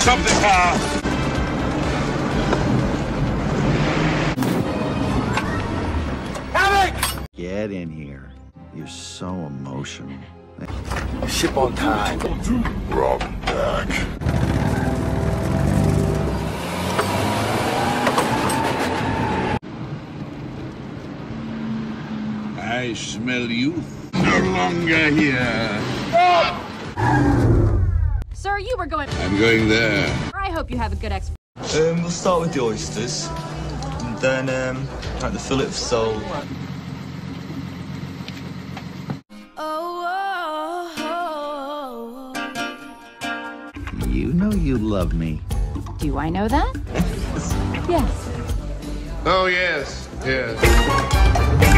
Something, Havoc! Get in here. You're so emotional. Ship on time. Rob back. I smell youth. No longer here. Sir, you were going... I'm going there. I hope you have a good We'll start with the oysters, and then like the fillet of sole. You know you love me. Do I know that? Yes. Oh, yes, yes.